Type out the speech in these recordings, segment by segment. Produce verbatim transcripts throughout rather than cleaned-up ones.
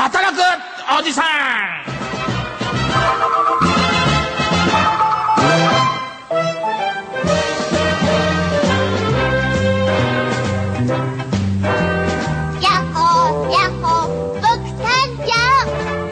働くおじさん。 やっほーやっほー、僕さんじゃ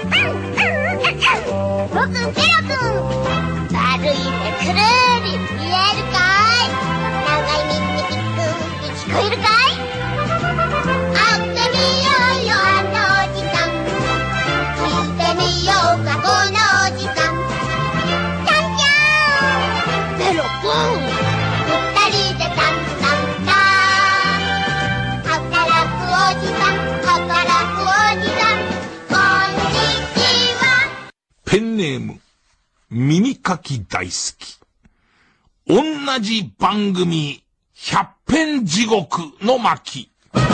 ん。僕ケロくん、歩いてくるり見えるかい？長い耳に聞くに聞こえるかい？会ってみようよあのおじさん、聞いてみようかこのおじさん。ちゃんちゃんペロくん、二人でタンタンタン、働くおじさん働くおじさん、こんにちは。 ペンネーム耳かき大好き。同じ番組百遍地獄の巻。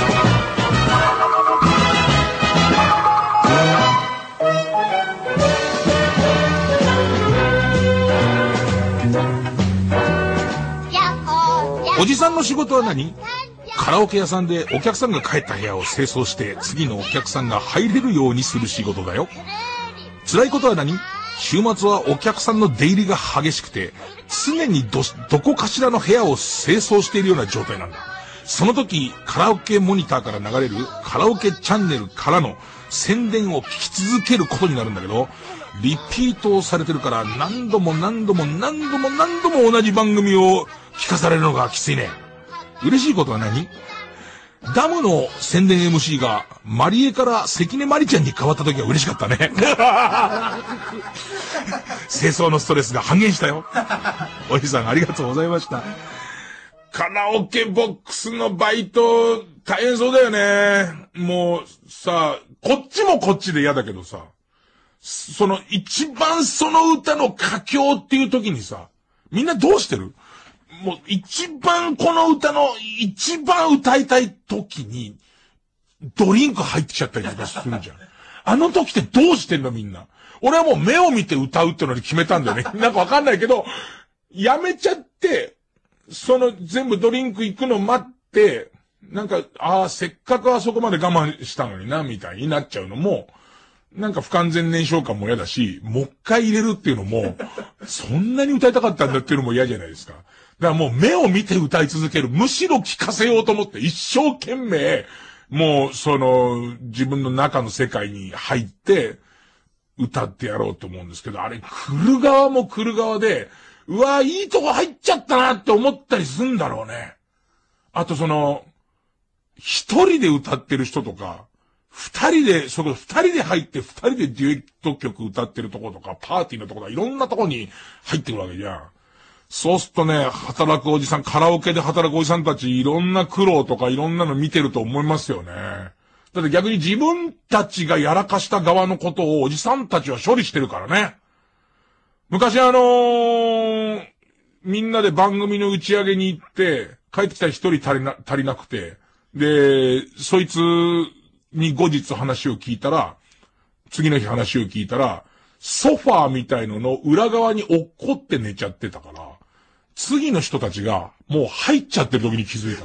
おじさんの仕事は何？カラオケ屋さんでお客さんが帰った部屋を清掃して次のお客さんが入れるようにする仕事だよ。辛いことは何？週末はお客さんの出入りが激しくて常に ど, どこかしらの部屋を清掃しているような状態なんだ。その時カラオケモニターから流れるカラオケチャンネルからの宣伝を聞き続けることになるんだけど、リピートされてるから何度も何度も何度も何度も同じ番組を聞かされるのがきついね。嬉しいことは何？ダムの宣伝 エムシー がマリエから関根マリちゃんに変わった時は嬉しかったね。清掃のストレスが半減したよ。おじさんありがとうございました。カラオケボックスのバイト大変そうだよね。もうさ、こっちもこっちで嫌だけどさ、その一番その歌の佳境っていう時にさ、みんなどうしてる？もう一番この歌の一番歌いたい時にドリンク入ってきちゃったりとかするじゃん。あの時ってどうしてんのみんな。俺はもう目を見て歌うってのに決めたんだよね。なんかわかんないけど、やめちゃって、その全部ドリンク行くの待って、なんか、ああ、せっかくあそこまで我慢したのにな、みたいになっちゃうのも、なんか不完全燃焼感も嫌だし、もう一回入れるっていうのも、そんなに歌いたかったんだっていうのも嫌じゃないですか。だからもう目を見て歌い続ける。むしろ聴かせようと思って一生懸命、もうその自分の中の世界に入って歌ってやろうと思うんですけど、あれ来る側も来る側で、うわいいとこ入っちゃったなって思ったりするんだろうね。あとその、一人で歌ってる人とか、二人で、そこ二人で入って二人でデュエット曲歌ってるとことか、パーティーのところいろんなとこに入ってくるわけじゃん。そうするとね、働くおじさん、カラオケで働くおじさんたち、いろんな苦労とかいろんなの見てると思いますよね。だって逆に自分たちがやらかした側のことをおじさんたちは処理してるからね。昔あのー、みんなで番組の打ち上げに行って、帰ってきたら一人足りな、足りなくて、で、そいつに後日話を聞いたら、次の日話を聞いたら、ソファーみたいのの裏側に落っこって寝ちゃってたから、次の人たちがもう入っちゃってる時に気づいた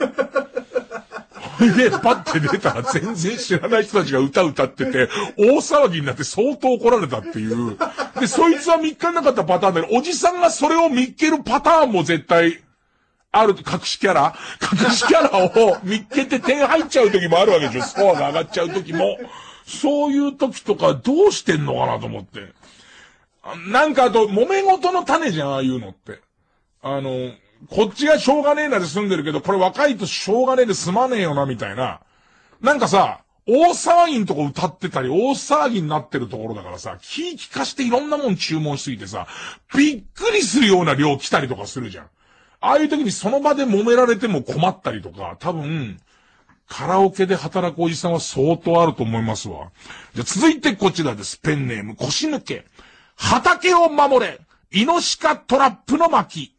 と。で、パッて出たら全然知らない人たちが歌歌ってて、大騒ぎになって相当怒られたっていう。で、そいつは見っかんなかったパターンだけど、おじさんがそれを見っけるパターンも絶対、ある、隠しキャラ隠しキャラを見っけて点入っちゃう時もあるわけでしょ。スコアが上がっちゃう時も。そういう時とかどうしてんのかなと思って。なんかあと、揉め事の種じゃん、ああいうのって。あの、こっちがしょうがねえなで済んでるけど、これ若いとしょうがねえで済まねえよな、みたいな。なんかさ、大騒ぎのとこ歌ってたり、大騒ぎになってるところだからさ、気利かしていろんなもん注文しすぎてさ、びっくりするような量来たりとかするじゃん。ああいう時にその場で揉められても困ったりとか、多分、カラオケで働くおじさんは相当あると思いますわ。じゃ続いてこちらです。ペンネーム腰抜け。畑を守れ。イノシカトラップの巻。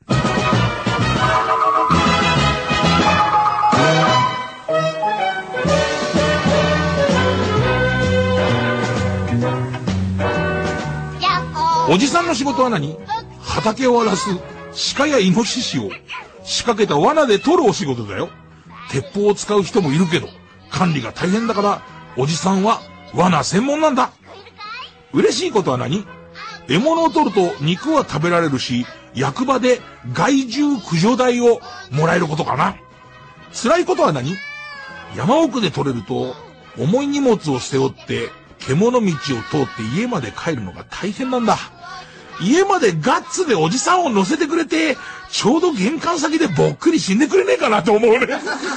おじさんの仕事は何？畑を荒らす鹿やイノシシを仕掛けた罠で取るお仕事だよ。鉄砲を使う人もいるけど、管理が大変だから、おじさんは罠専門なんだ。嬉しいことは何？獲物を取ると肉は食べられるし、役場で害獣駆除代をもらえることかな。辛いことは何？山奥で取れると重い荷物を背負って獣道を通って家まで帰るのが大変なんだ。家までガッツでおじさんを乗せてくれて、ちょうど玄関先でぼっくり死んでくれねえかなと思うね。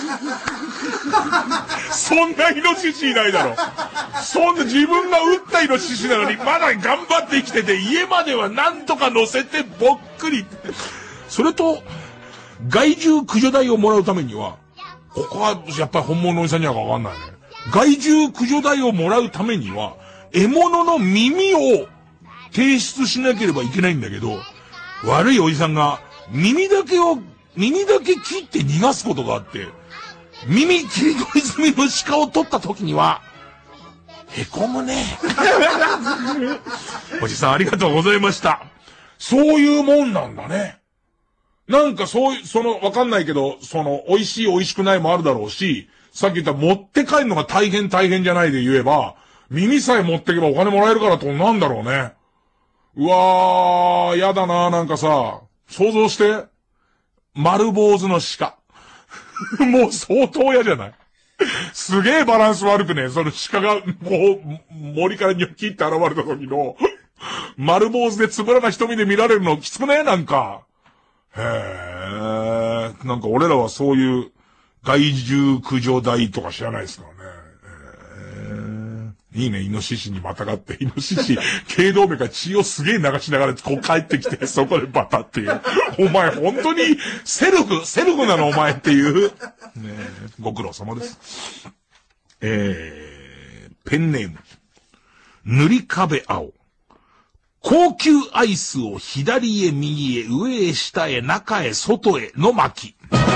そんなイノシシいないだろ。そんな自分が撃ったイノシシなのにまだ頑張って生きてて、家まではなんとか乗せてぼっくり。それと、害獣駆除代をもらうためには、ここはやっぱり本物のおじさんにはわかんないね。害獣駆除代をもらうためには、獲物の耳を提出しなければいけないんだけど、悪いおじさんが耳だけを、耳だけ切って逃がすことがあって、耳切り取り済みの鹿を取った時には、へこむね。おじさんありがとうございました。そういうもんなんだね。なんかそういう、その、わかんないけど、その、美味しい美味しくないもあるだろうし、さっき言った持って帰るのが大変大変じゃないで言えば、耳さえ持ってけばお金もらえるからってなんだろうね。うわー、やだな、なんかさ、想像して、丸坊主の鹿。もう相当嫌じゃない？すげえバランス悪くね、その鹿が、もう、森からニョッキって現れた時の、丸坊主でつぶらな瞳で見られるのきつくね、なんか。へー、なんか俺らはそういう、害獣駆除代とか知らないですからね。いいね、イノシシにまたがって、イノシシ、頸動脈が血をすげえ流しながらこう帰ってきて、そこでバタっていう。お前本当にセルフ、セルフなのお前っていう。ねえ、ご苦労様です。えー、ペンネーム。塗り壁青。高級アイスを左へ右へ上へ下へ中へ外への巻。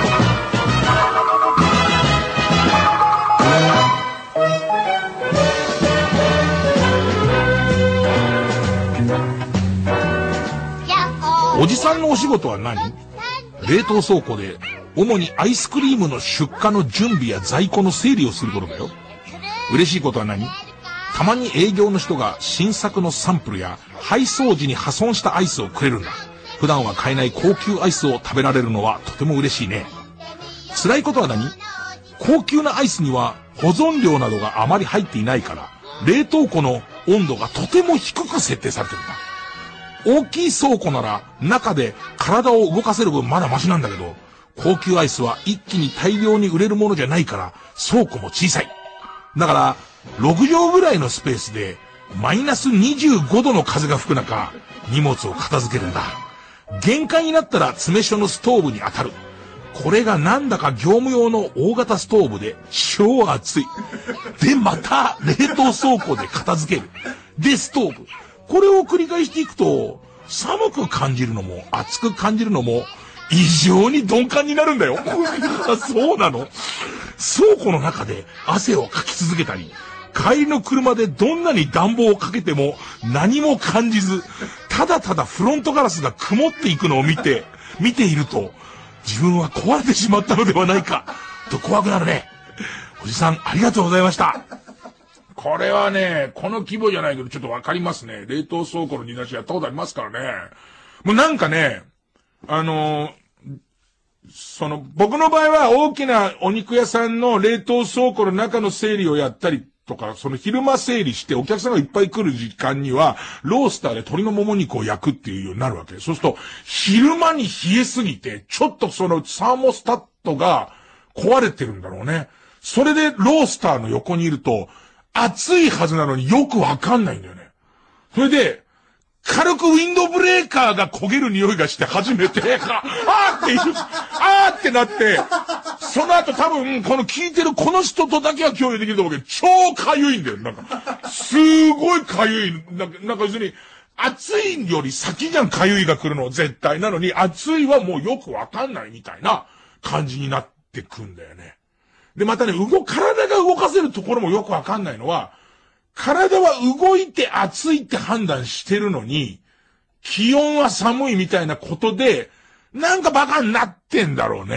おじさんのお仕事は何？冷凍倉庫で主にアイスクリームの出荷の準備や在庫の整理をすることだよ。嬉しいことは何？たまに営業の人が新作のサンプルや配送時に破損したアイスをくれるんだ。普段は買えない高級アイスを食べられるのはとても嬉しいね。辛いことは何？高級なアイスには保存量などがあまり入っていないから冷凍庫の温度がとても低く設定されてるんだ。大きい倉庫なら中で体を動かせる分まだマシなんだけど、高級アイスは一気に大量に売れるものじゃないから倉庫も小さい。だからろく畳ぐらいのスペースでマイナスにじゅうごどの風が吹く中荷物を片付けるんだ。限界になったら詰め所のストーブに当たる。これがなんだか業務用の大型ストーブで超熱い。でまた冷凍倉庫で片付ける。でストーブ。これを繰り返していくと、寒く感じるのも暑く感じるのも異常に鈍感になるんだよ。そうなの？倉庫の中で汗をかき続けたり、帰りの車でどんなに暖房をかけても何も感じず、ただただフロントガラスが曇っていくのを見て、見ていると、自分は壊れてしまったのではないか、と怖くなるね。おじさん、ありがとうございました。これはね、この規模じゃないけどちょっとわかりますね。冷凍倉庫の煮出しやったことありますからね。もうなんかね、あのー、その、僕の場合は大きなお肉屋さんの冷凍倉庫の中の整理をやったりとか、その昼間整理してお客さんがいっぱい来る時間には、ロースターで鶏のもも肉を焼くっていうようになるわけ。そうすると、昼間に冷えすぎて、ちょっとそのサーモスタットが壊れてるんだろうね。それでロースターの横にいると、暑いはずなのによくわかんないんだよね。それで、軽くウィンドブレーカーが焦げる匂いがして初めて、あーって言う、あーってなって、その後多分、この聞いてるこの人とだけは共有できると思うけど、超かゆいんだよ。なんか、すごいかゆい。なんか、なんか要するに、暑いより先じゃん、かゆいが来るの絶対。なのに、暑いはもうよくわかんないみたいな感じになってくんだよね。で、またね、動、体が動かせるところもよくわかんないのは、体は動いて暑いって判断してるのに、気温は寒いみたいなことで、なんかバカになってんだろうね。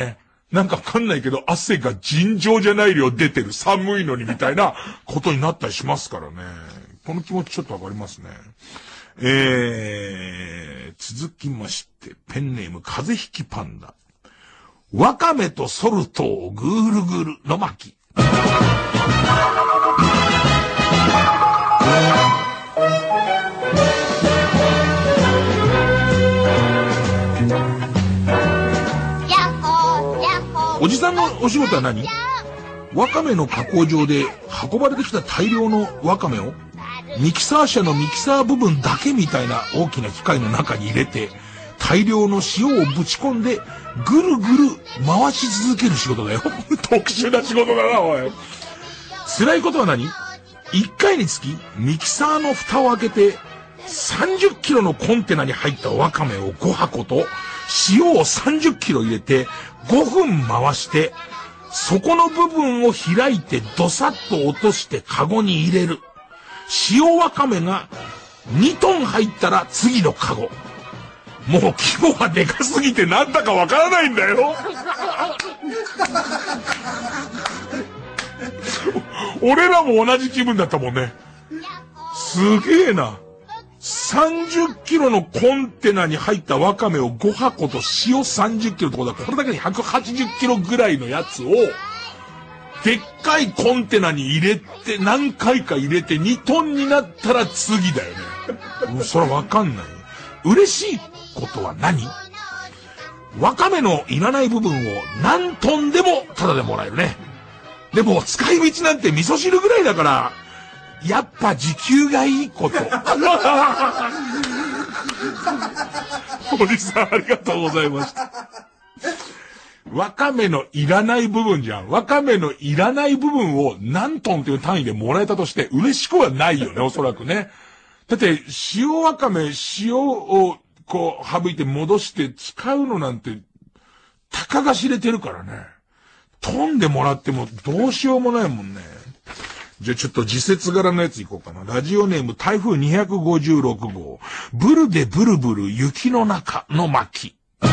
なんかわかんないけど、汗が尋常じゃない量出てる。寒いのにみたいなことになったりしますからね。この気持ちちょっとわかりますね。えー、続きまして、ペンネーム風邪ひきパンダ。わかめとソルトをぐるぐるの巻。おじさんのお仕事は何？わかめの加工場で運ばれてきた大量のわかめをミキサー車のミキサー部分だけみたいな大きな機械の中に入れて大量の塩をぶち込んでぐるぐる回し続ける仕事だよ。特殊な仕事だな、おい。辛いことは何？いっかいにつきミキサーの蓋を開けてさんじゅっキロのコンテナに入ったわかめをごはこと塩をさんじゅっキロ入れてごふん回して、そこの部分を開いてドサッと落としてカゴに入れる。塩わかめがにトン入ったら次のカゴ。もう規模がでかすぎてなんだかわからないんだよ。俺らも同じ気分だったもんね。すげえな。さんじゅっキロのコンテナに入ったわかめをごはこと塩さんじゅっキロってことは、これだけでひゃくはちじゅっキロぐらいのやつを、でっかいコンテナに入れて、何回か入れてにトンになったら次だよね。もうそれわかんない。嬉しいことは何？わかめのいらない部分を何トンでもタダでもらえるね。でも使い道なんて味噌汁ぐらいだから、やっぱ時給がいいこと。おじさんありがとうございました。わかめのいらない部分じゃん。わかめのいらない部分を何トンという単位でもらえたとして嬉しくはないよね、おそらくね。だって、塩わかめ、塩をこう省いて戻して使うのなんて、たかが知れてるからね。トンでもらってもどうしようもないもんね。じゃあちょっと時節柄のやついこうかな。ラジオネーム台風にひゃくごじゅうろくごう。ブルでブルブル雪の中の巻。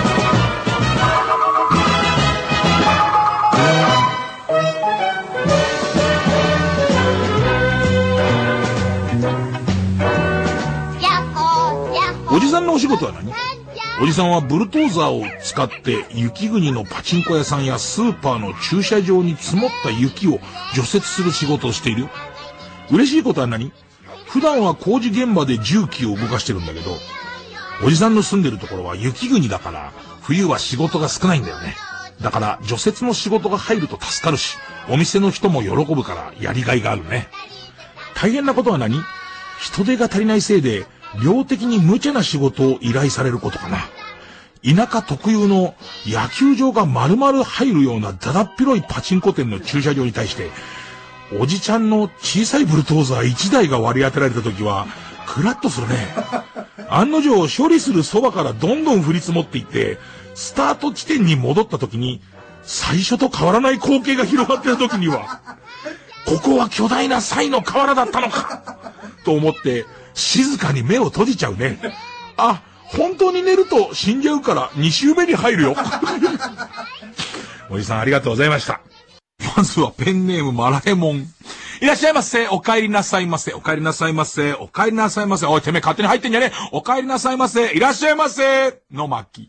おじさんのお仕事は何？おじさんはブルドーザーを使って雪国のパチンコ屋さんやスーパーの駐車場に積もった雪を除雪する仕事をしているよ。嬉しいことは何？普段は工事現場で重機を動かしてるんだけど、おじさんの住んでるところは雪国だから冬は仕事が少ないんだよね。だから除雪の仕事が入ると助かるし、お店の人も喜ぶからやりがいがあるね。大変なことは何？人手が足りないせいで量的に無茶な仕事を依頼されることかな。田舎特有の野球場が丸々入るようなだだっ広いパチンコ店の駐車場に対して、おじちゃんの小さいブルドーザーいちだいが割り当てられた時は、クラッとするね。案の定処理するそばからどんどん降り積もっていって、スタート地点に戻った時に、最初と変わらない光景が広がってる時には、ここは巨大なサイの河原だったのかと思って、静かに目を閉じちゃうね。あ、本当に寝ると死んじゃうからに周目に入るよ。おじさんありがとうございました。まずはペンネームマラエモン。いらっしゃいませ。お帰りなさいませ。お帰りなさいませ。お帰りなさいませ。おい、てめえ勝手に入ってんじゃねえ。お帰りなさいませ。いらっしゃいませ。の巻。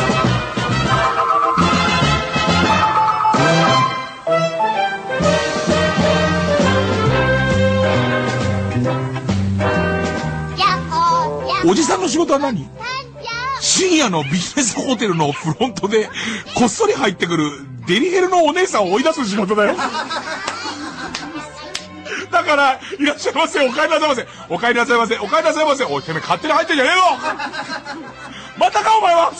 おじさんの仕事は何？深夜のビジネスホテルのフロントでこっそり入ってくるデリヘルのお姉さんを追い出す仕事だよ。だから、いらっしゃいませ、お帰りなさいませ、お帰りなさいませ、お帰りなさいませ、おい、てめえ勝手に入ってんじゃねえぞ。またかお前は。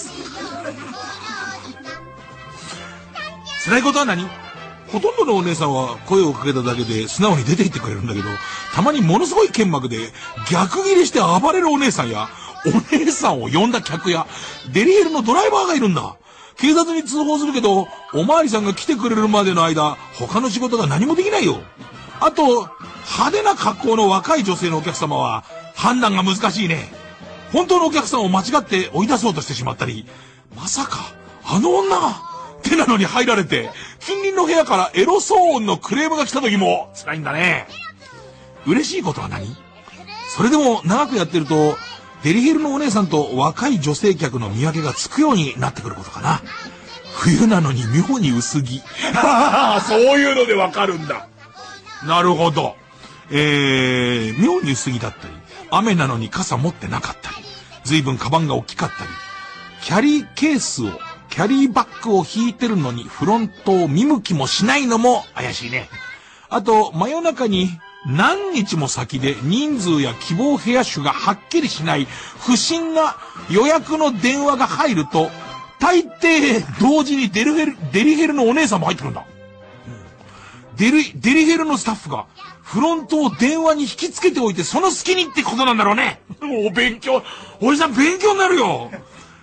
辛いことは何？ほとんどのお姉さんは声をかけただけで素直に出て行ってくれるんだけど、たまにものすごい剣幕で逆ギレして暴れるお姉さんや、お姉さんを呼んだ客や、デリヘルのドライバーがいるんだ。警察に通報するけど、おまわりさんが来てくれるまでの間、他の仕事が何もできないよ。あと、派手な格好の若い女性のお客様は、判断が難しいね。本当のお客さんを間違って追い出そうとしてしまったり、まさか、あの女が、ってってなのに入られて、近隣の部屋からエロ騒音のクレームが来た時も辛いんだね。嬉しいことは何？それでも長くやってると、デリヘルのお姉さんと若い女性客の見分けがつくようになってくることかな。冬なのに妙に薄着。そういうのでわかるんだ。なるほど。えー、妙に薄着だったり、雨なのに傘持ってなかったり、随分カバンが大きかったり、キャリーケースを、キャリーバッグを引いてるのにフロントを見向きもしないのも怪しいね。あと、真夜中に何日も先で人数や希望部屋種がはっきりしない不審な予約の電話が入ると、大抵同時にデリヘル、デリヘルのお姉さんも入ってくるんだ。デリ、デリヘルのスタッフがフロントを電話に引きつけておいてその隙にってことなんだろうね。お勉強、おじさん勉強になるよ。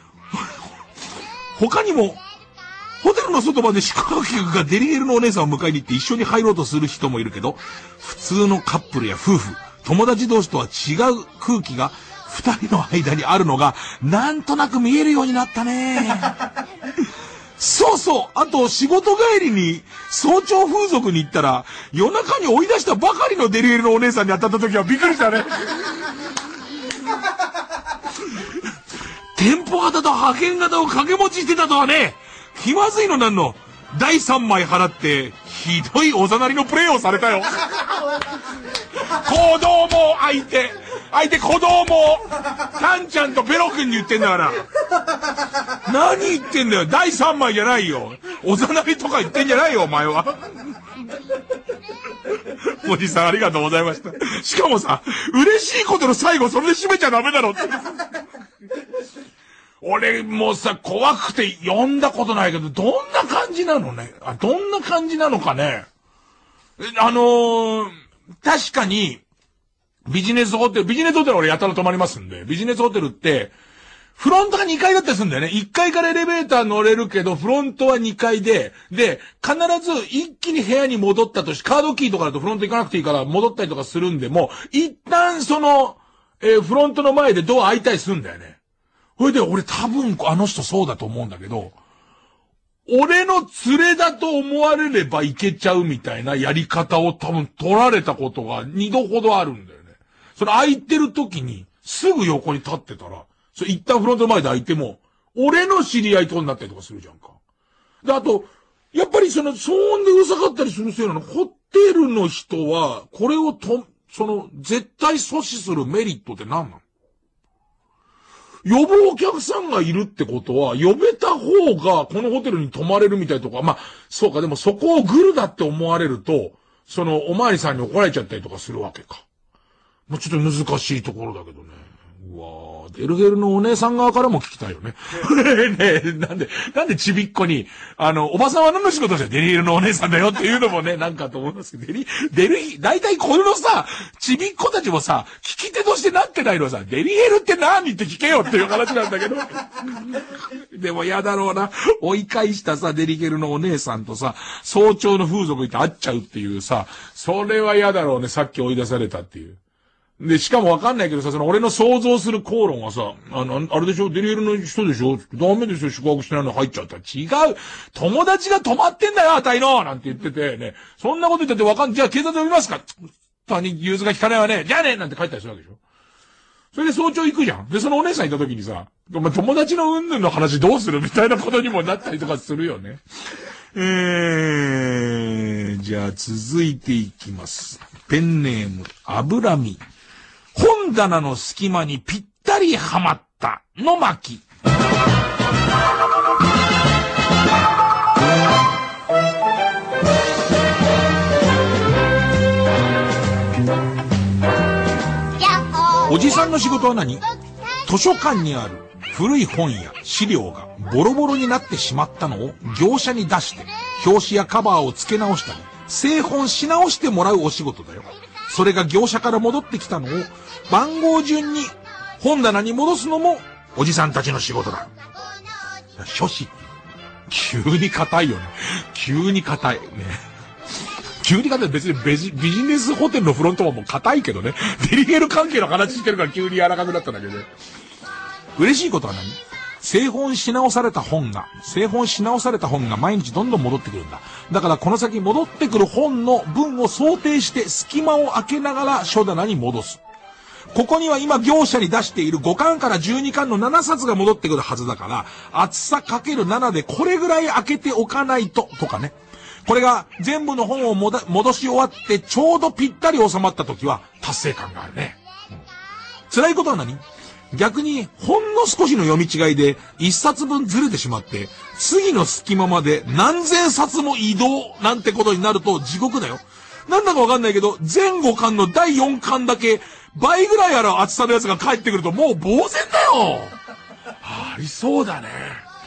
他にも、ホテルの外まで宿泊客がデリヘルのお姉さんを迎えに行って一緒に入ろうとする人もいるけど、普通のカップルや夫婦、友達同士とは違う空気が二人の間にあるのがなんとなく見えるようになったね。そうそう、あと仕事帰りに早朝風俗に行ったら夜中に追い出したばかりのデリヘルのお姉さんに当たった時はびっくりしたね。店舗型と派遣型を掛け持ちしてたとはね。気まずいのなんの。だいさんまい払ってひどいおざなりのプレイをされたよ。子供相手相手子供タンちゃんとペロ君に言ってんだから。何言ってんだよ。だいさんまいじゃないよ。おざなりとか言ってんじゃないよお前は。おじさんありがとうございました。しかもさ、嬉しいことの最後それで締めちゃダメだろって。俺もさ、怖くて読んだことないけど、どんな感じなのね。あ、どんな感じなのかね。あのー、確かに、ビジネスホテル、ビジネスホテル俺やたら泊まりますんで、ビジネスホテルって、フロントがにかいだったりするんだよね。いっかいからエレベーター乗れるけど、フロントはにかいで、で、必ず一気に部屋に戻ったとし、カードキーとかだとフロント行かなくていいから戻ったりとかするんで、もう、一旦その、えー、フロントの前でドア開いたりするんだよね。それで俺多分あの人そうだと思うんだけど、俺の連れだと思われればいけちゃうみたいなやり方を多分取られたことがにどほどあるんだよね。それ空いてる時にすぐ横に立ってたら、それ一旦フロントの前で空いても、俺の知り合いとになったりとかするじゃんか。で、あと、やっぱりその騒音でうるさかったりするせいなの、ホテルの人は、これをと、その、絶対阻止するメリットって何なの？呼ぶお客さんがいるってことは、呼べた方がこのホテルに泊まれるみたいとか、まあ、そうか、でもそこをグルだって思われると、そのおまわりさんに怒られちゃったりとかするわけか。もうちょっと難しいところだけどね。うわぁ、デルヘルのお姉さん側からも聞きたいよね。ねえ、なんで、なんでちびっこに、あの、おばさんは何の仕事じゃデリヘルのお姉さんだよっていうのもね、なんかと思いますけど、デリ、デリ、だいたいこのさ、ちびっこたちもさ、聞き手としてなってないのはさ、デリヘルって何って聞けよっていう話なんだけど。でも嫌だろうな。追い返したさ、デリヘルのお姉さんとさ、早朝の風俗行って会っちゃうっていうさ、それは嫌だろうね。さっき追い出されたっていう。で、しかもわかんないけどさ、その俺の想像する口論はさ、あの、あれでしょ、デリヘルの人でしょ、ダメですよ、宿泊してないの入っちゃったら。違う。友達が泊まってんだよ、あたいのなんて言ってて、ね。そんなこと言っててわかん、じゃあ警察呼びますか谷、融通が聞かないわね。じゃあねなんて帰ったりするわけでしょ。それで早朝行くじゃん。で、そのお姉さんいた時にさ、お前友達の云々の話どうするみたいなことにもなったりとかするよね。えー、じゃあ続いていきます。ペンネーム、油身。本棚の隙間にぴったりはまったの巻。おじさんの仕事は何？図書館にある古い本や資料がボロボロになってしまったのを業者に出して表紙やカバーを付け直したり製本し直してもらうお仕事だよ。それが業者から戻ってきたのを番号順に本棚に戻すのもおじさんたちの仕事だ。書士、急に硬いよね。急に硬い。ね。急に硬い。別にビジ、ビジネスホテルのフロントはもう硬いけどね。デリヘル関係の話してるから急に柔らかくなったんだけど。嬉しいことは何？ 製本し直された本が、製本し直された本が毎日どんどん戻ってくるんだ。だからこの先戻ってくる本の分を想定して隙間を空けながら書棚に戻す。ここには今業者に出しているごかんからじゅうにかんのななさつが戻ってくるはずだから、厚さかけるななでこれぐらい開けておかないと、とかね。これが全部の本をもだ戻し終わってちょうどぴったり収まった時は達成感があるね。うん、辛いことは何？逆にほんの少しの読み違いで一冊分ずれてしまって次の隙間まで何千冊も移動なんてことになると地獄だよ。なんだかわかんないけど全ごかんのだいよんかんだけ倍ぐらいある厚さのやつが帰ってくるともう呆然だよ。ありそうだね。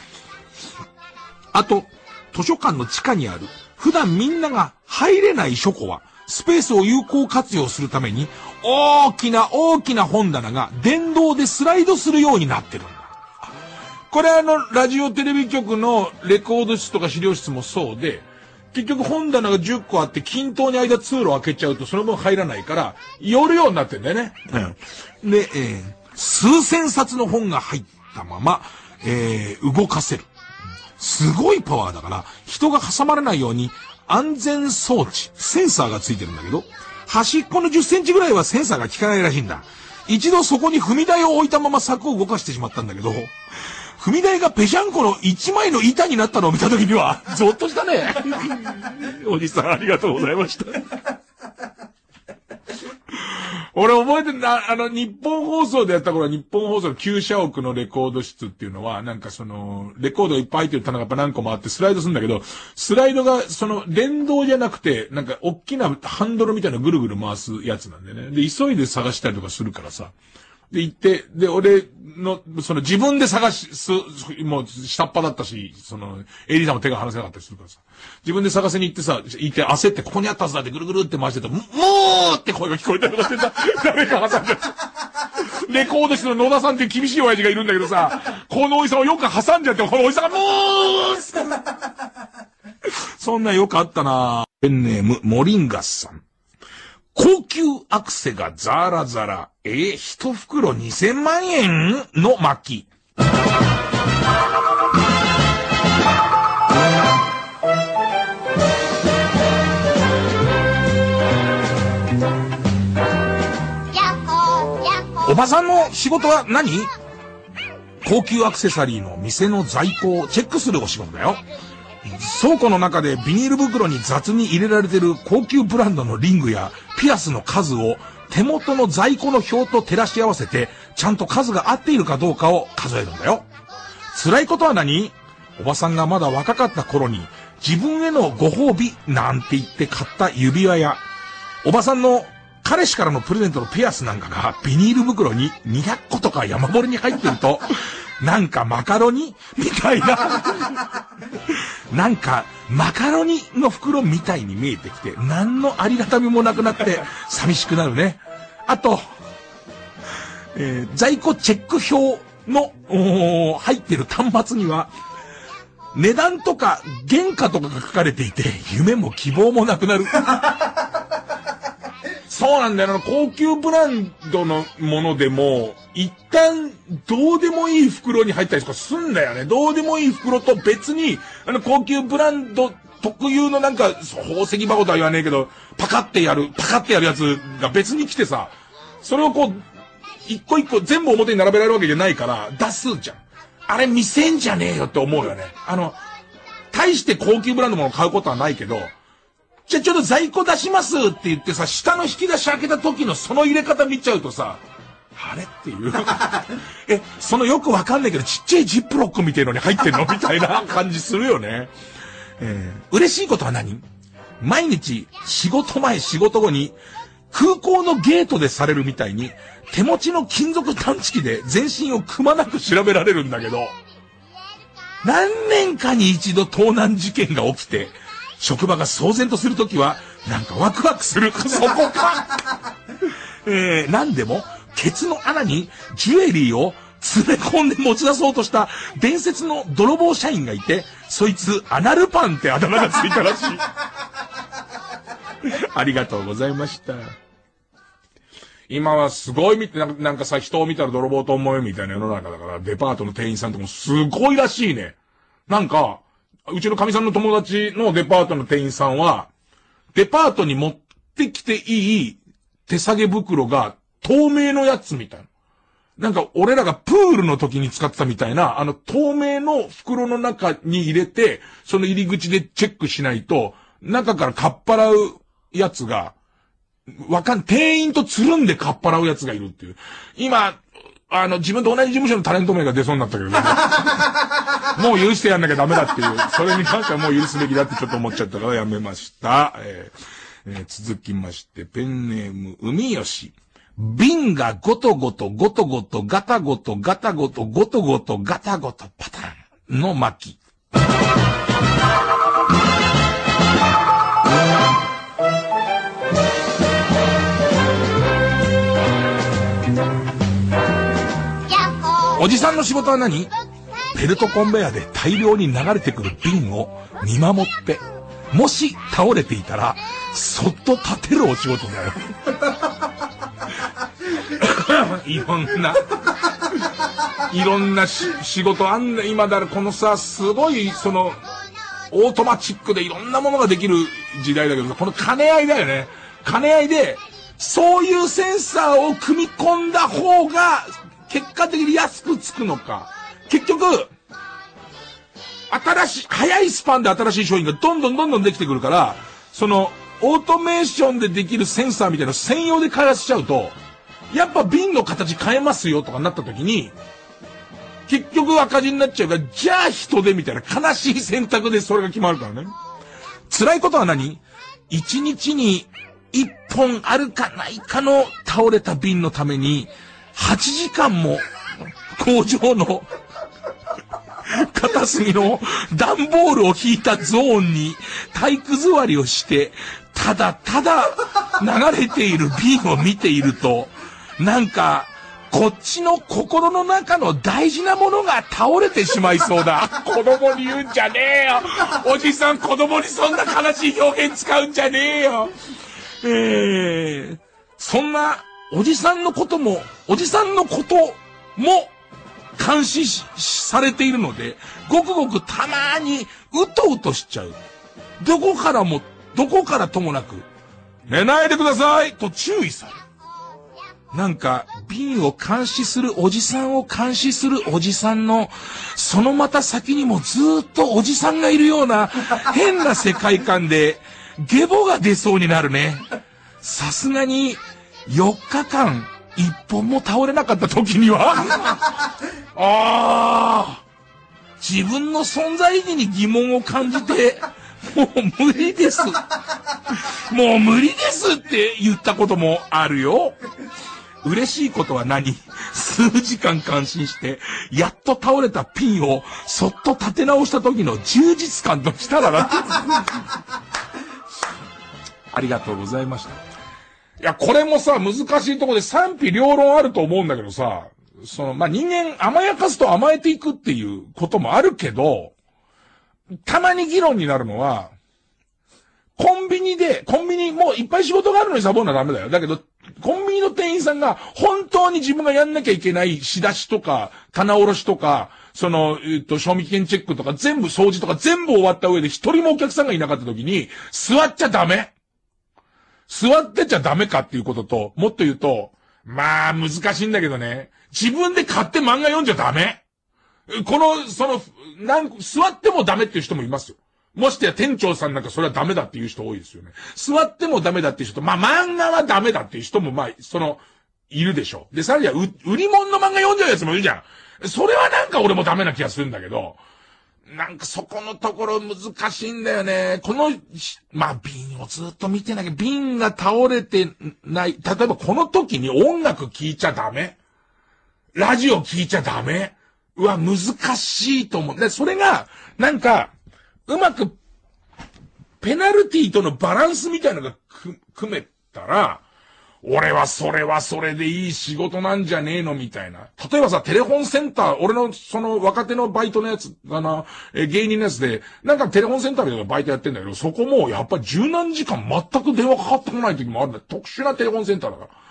あと図書館の地下にある普段みんなが入れない書庫はスペースを有効活用するために大きな大きな本棚が電動でスライドするようになってるんだ。これあのラジオテレビ局のレコード室とか資料室もそうで、結局本棚がじゅっこあって均等に間通路を開けちゃうとその分入らないから寄るようになってんだよね。うん、で、えー、数千冊の本が入ったまま、えー、動かせる。すごいパワーだから、人が挟まれないように安全装置、センサーがついてるんだけど、端っこのじゅっセンチぐらいはセンサーが効かないらしいんだ。一度そこに踏み台を置いたまま柵を動かしてしまったんだけど、踏み台がペシャンコの一枚の板になったのを見たときには、ゾッとしたね。おじさんありがとうございました。俺覚えてるな、あの、日本放送でやった頃は日本放送のきゅう社屋のレコード室っていうのは、なんかその、レコードいっぱい入ってる棚がやっぱ何個もあってスライドするんだけど、スライドがその、電動じゃなくて、なんか大きなハンドルみたいなのぐるぐる回すやつなんでね。で、急いで探したりとかするからさ。で、行って、で、俺の、その自分で探し、す、もう下っ端だったし、その、エリーさんも手が離せなかったりするからさ。自分で探せに行ってさ、行って焦ってここにあったはずだってぐるぐるって回してたら、もうって声が聞こえたりとかしてさ、誰か挟んじゃって。レコード室の野田さんっていう厳しい親父がいるんだけどさ、このおじさんをよく挟んじゃって、このおじさんがもうそんなんよくあったな。ペンネーム、モリンガスさん。高級アクセがザラザラ。えー、一袋にせんまんえんの巻。おばさんの仕事は何？高級アクセサリーの店の在庫をチェックするお仕事だよ。倉庫の中でビニール袋に雑に入れられてる高級ブランドのリングやピアスの数を手元の在庫の表と照らし合わせてちゃんと数が合っているかどうかを数えるんだよ。辛いことは何？おばさんがまだ若かった頃に自分へのご褒美なんて言って買った指輪やおばさんの彼氏からのプレゼントのピアスなんかがビニール袋ににひゃっことか山盛りに入ってるとなんかマカロニみたいななんかマカロニの袋みたいに見えてきて何のありがたみもなくなって寂しくなるね。あと、えー、在庫チェック表の入ってる端末には値段とか原価とかが書かれていて夢も希望もなくなる。そうなんだよな。高級ブランドのものでも、一旦どうでもいい袋に入ったりとかすんだよね。どうでもいい袋と別に、あの高級ブランド特有のなんか、宝石箱とは言わねえけど、パカってやる、パカってやるやつが別に来てさ、それをこう、一個一個全部表に並べられるわけじゃないから、出すじゃん。あれ見せんじゃねえよって思うよね。あの、大して高級ブランドのものを買うことはないけど、じゃあちょっと在庫出しますって言ってさ、下の引き出し開けた時のその入れ方見ちゃうとさ、あれっていう。え、そのよくわかんないけどちっちゃいジップロックみたいのに入ってんのみたいな感じするよね。えー、嬉しいことは何？毎日仕事前仕事後に空港のゲートでされるみたいに手持ちの金属探知機で全身をくまなく調べられるんだけど、何年かに一度盗難事件が起きて、職場が騒然とするときは、なんかワクワクする。そこかえー、なんでも、ケツの穴にジュエリーを詰め込んで持ち出そうとした伝説の泥棒社員がいて、そいつアナルパンってあだ名がついたらしい。ありがとうございました。 今はすごい見て、なんかなんかさ、人を見たら泥棒と思えみたいな世の中だから、デパートの店員さんとかもすごいらしいね。なんか、うちの神さんの友達のデパートの店員さんは、デパートに持ってきていい手提げ袋が透明のやつみたいな。なんか俺らがプールの時に使ってたみたいな、あの透明の袋の中に入れて、その入り口でチェックしないと、中からかっぱらうやつが、わかん、店員とつるんでかっぱらうやつがいるっていう。今、あの、自分と同じ事務所のタレント名が出そうになったけど、ね、もう許してやんなきゃダメだっていう。それに関してはもう許すべきだってちょっと思っちゃったからやめました。えーえー、続きまして、ペンネーム、海吉。瓶がごとごとごとごとガタごとガタごとごとごとガタごとパターンの巻。おじさんの仕事は何？ベルトコンベヤで大量に流れてくる瓶を見守って、もし倒れていたら、そっと立てるお仕事だよ。いろんな、いろんなし仕事あんね、今だからこのさ、すごい、その、オートマチックでいろんなものができる時代だけど、この兼ね合いだよね。兼ね合いで、そういうセンサーを組み込んだ方が、結果的に安くつくのか。結局、新しい、早いスパンで新しい商品がどんどんどんどんできてくるから、その、オートメーションでできるセンサーみたいな専用で開発しちゃうと、やっぱ瓶の形変えますよとかなった時に、結局赤字になっちゃうから、じゃあ人でみたいな悲しい選択でそれが決まるからね。辛いことは何？一日に一本あるかないかの倒れた瓶のために、はちじかんも工場の片隅の段ボールを引いたゾーンに体育座りをして、ただただ流れている瓶を見ていると、なんか、こっちの心の中の大事なものが倒れてしまいそうだ。子供に言うんじゃねえよ。おじさん子供にそんな悲しい表現使うんじゃねえよ。えー、そんな、おじさんのことも、おじさんのことも、監視されているので、ごくごくたまーに、うとうとしちゃう。どこからも、どこからともなく、寝ないでくださいと注意される。なんか、瓶を監視するおじさんを監視するおじさんの、そのまた先にもずーっとおじさんがいるような、変な世界観で、ゲボが出そうになるね。さすがに、よっかかん、一本も倒れなかった時には、ああ、自分の存在意義に疑問を感じて、もう無理です。もう無理ですって言ったこともあるよ。嬉しいことは何？数時間監視して、やっと倒れたピンをそっと立て直した時の充実感ときたらな。ありがとうございました。いや、これもさ、難しいところで賛否両論あると思うんだけどさ、その、まあ、人間甘やかすと甘えていくっていうこともあるけど、たまに議論になるのは、コンビニで、コンビニもういっぱい仕事があるのにサボるのはダメだよ。だけど、コンビニの店員さんが本当に自分がやんなきゃいけない仕出しとか、棚卸しとか、その、えっと、賞味期限チェックとか全部掃除とか全部終わった上で一人もお客さんがいなかった時に、座っちゃダメ。座ってちゃダメかっていうことと、もっと言うと、まあ難しいんだけどね、自分で買って漫画読んじゃダメ。この、その、なん、座ってもダメっていう人もいますよ。もしてや店長さんなんかそれはダメだっていう人多いですよね。座ってもダメだっていう人と、まあ漫画はダメだっていう人もまあ、その、いるでしょ。で、さらには、売り物の漫画読んじゃうやつもいるじゃん。それはなんか俺もダメな気がするんだけど、なんかそこのところ難しいんだよね。この、まあ瓶をずっと見てなきゃ、瓶が倒れてない。例えばこの時に音楽聴いちゃダメ。ラジオ聴いちゃダメ。うわ、難しいと思う。で、それが、なんか、うまく、ペナルティとのバランスみたいなのが組めたら、俺はそれはそれでいい仕事なんじゃねえのみたいな。例えばさ、テレフォンセンター、俺のその若手のバイトのやつ、あの、え芸人のやつで、なんかテレフォンセンターみたいなバイトやってんだけど、そこもやっぱり十何時間全く電話かかってこない時もあるんだよ。特殊なテレフォンセンターだから。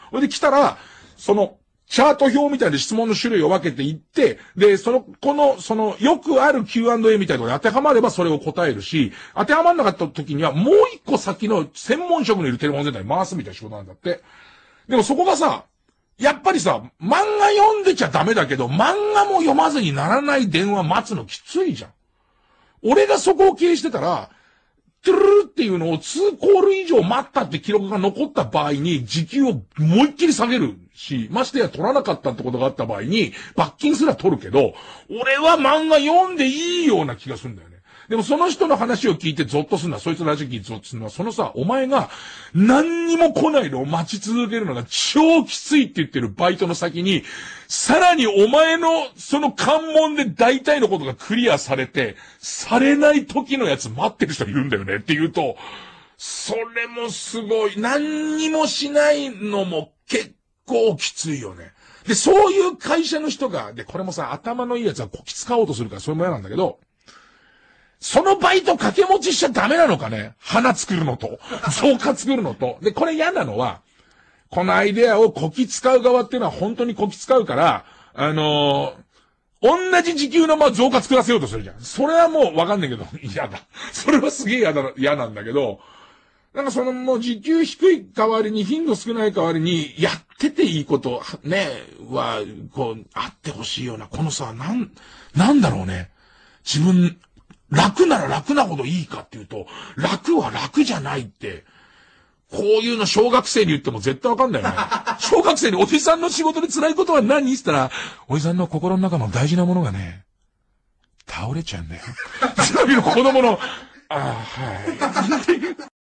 それで来たら、その、チャート表みたいな質問の種類を分けていって、で、その、この、その、よくある キューアンドエー みたいなのが当てはまればそれを答えるし、当てはまんなかった時にはもう一個先の専門職のいるテレフォンセンターに回すみたいな仕事なんだって。でもそこがさ、やっぱりさ、漫画読んでちゃダメだけど、漫画も読まずにならない電話待つのきついじゃん。俺がそこを経営してたら、トゥルルっていうのをにコール以上待ったって記録が残った場合に時給を思いっきり下げるし、ましてや取らなかったってことがあった場合に罰金すら取るけど、俺は漫画読んでいいような気がするんだよね。でもその人の話を聞いてゾッとするのは、そいつの話を聞いてゾッとするのは、そのさ、お前が何にも来ないのを待ち続けるのが超きついって言ってるバイトの先に、さらにお前のその関門で大体のことがクリアされて、されない時のやつ待ってる人いるんだよねって言うと、それもすごい。何にもしないのも結構きついよね。で、そういう会社の人が、で、これもさ、頭のいいやつはこき使おうとするからそれも嫌なんだけど、そのバイト掛け持ちしちゃダメなのかね。花作るのと、増加作るのと。で、これ嫌なのは、このアイデアをこき使う側っていうのは本当にこき使うから、あのー、同じ時給のまあ増加作らせようとするじゃん。それはもうわかんないけど、嫌だ。それはすげえ嫌だ、嫌なんだけど、なんかそのもう時給低い代わりに頻度少ない代わりにやってていいことね、は、こう、あってほしいような、このさ、なん、なんだろうね。自分、楽なら楽なほどいいかっていうと、楽は楽じゃないって、こういうの小学生に言っても絶対わかんないよね。小学生におじさんの仕事で辛いことは何って言ったら、おじさんの心の中の大事なものがね、倒れちゃうんだよ。ちなみに子供の、ああ、はい。